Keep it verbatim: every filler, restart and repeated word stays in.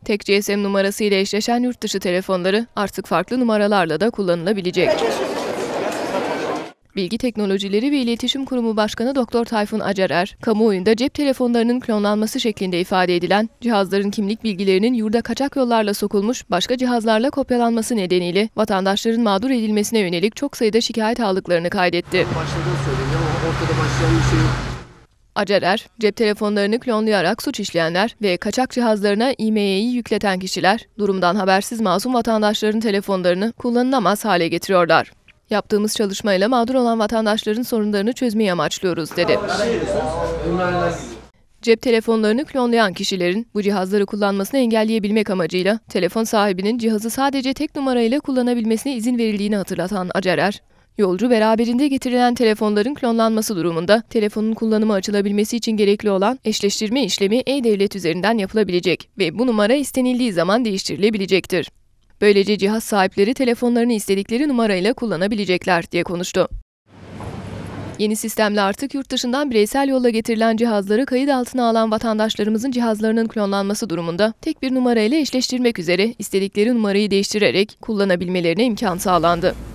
Tek G S M numarası ile eşleşen yurt dışı telefonları artık farklı numaralarla da kullanılabilecek. Bilgi Teknolojileri ve İletişim Kurumu Başkanı Doktor Tayfun Acarer, kamuoyunda cep telefonlarının klonlanması şeklinde ifade edilen cihazların kimlik bilgilerinin yurda kaçak yollarla sokulmuş başka cihazlarla kopyalanması nedeniyle vatandaşların mağdur edilmesine yönelik çok sayıda şikayet aldıklarını kaydetti. Başladığı söyleniyor ama ortada başlayan bir şey yok. Acarer, cep telefonlarını klonlayarak suç işleyenler ve kaçak cihazlarına İ M E İ'yi yükleten kişiler, durumdan habersiz masum vatandaşların telefonlarını kullanılamaz hale getiriyorlar. Yaptığımız çalışmayla mağdur olan vatandaşların sorunlarını çözmeyi amaçlıyoruz, dedi. Cep telefonlarını klonlayan kişilerin bu cihazları kullanmasını engelleyebilmek amacıyla telefon sahibinin cihazı sadece tek numarayla kullanabilmesine izin verildiğini hatırlatan Acarer, yolcu beraberinde getirilen telefonların klonlanması durumunda telefonun kullanıma açılabilmesi için gerekli olan eşleştirme işlemi e-Devlet üzerinden yapılabilecek ve bu numara istenildiği zaman değiştirilebilecektir. Böylece cihaz sahipleri telefonlarını istedikleri numarayla kullanabilecekler, diye konuştu. Yeni sistemle artık yurt dışından bireysel yolla getirilen cihazları kayıt altına alan vatandaşlarımızın cihazlarının klonlanması durumunda tek bir numarayla eşleştirmek üzere istedikleri numarayı değiştirerek kullanabilmelerine imkan sağlandı.